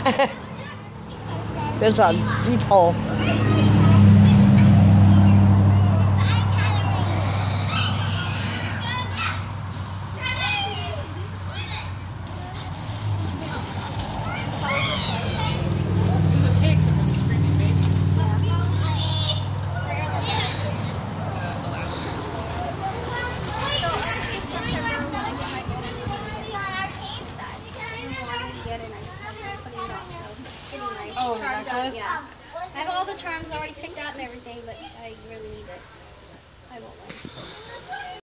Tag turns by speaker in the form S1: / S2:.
S1: There's a deep hole.
S2: Oh, necklace?
S3: Yeah. I have all the charms already picked out and everything, but I really need it. I won't win.